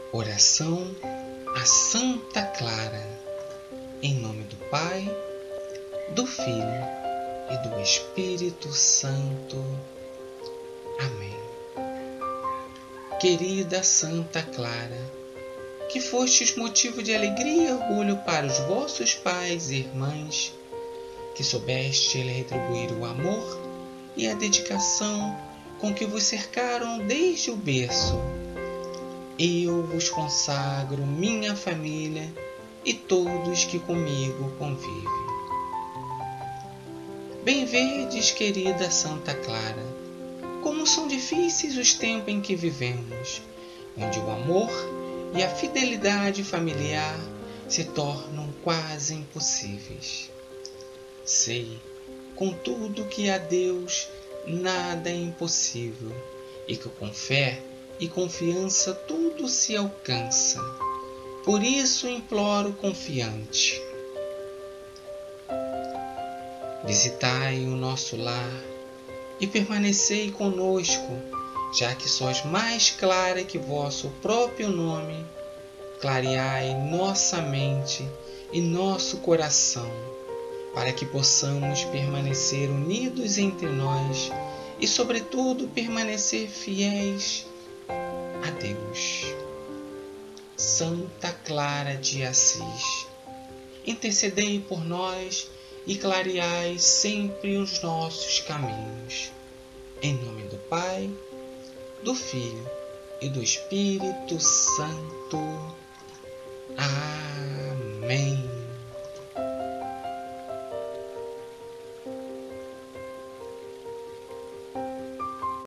Oração a Santa Clara. Em nome do Pai, do Filho e do Espírito Santo. Amém. Querida Santa Clara, que fostes motivo de alegria e orgulho para os vossos pais e irmãs, que soubeste retribuir o amor e a dedicação com que vos cercaram desde o berço, eu vos consagro minha família e todos que comigo convivem. Bem verdes, querida Santa Clara, como são difíceis os tempos em que vivemos, onde o amor e a fidelidade familiar se tornam quase impossíveis. Sei, contudo, que a Deus nada é impossível e que com fé e confiança tudo se alcança. Por isso imploro confiante: visitai o nosso lar e permanecei conosco, já que sois mais clara que vosso próprio nome. Clareai nossa mente e nosso coração, para que possamos permanecer unidos entre nós e, sobretudo, permanecer fiéis a Deus. Santa Clara de Assis, intercedei por nós e clareai sempre os nossos caminhos. Em nome do Pai, do Filho e do Espírito Santo. Amém.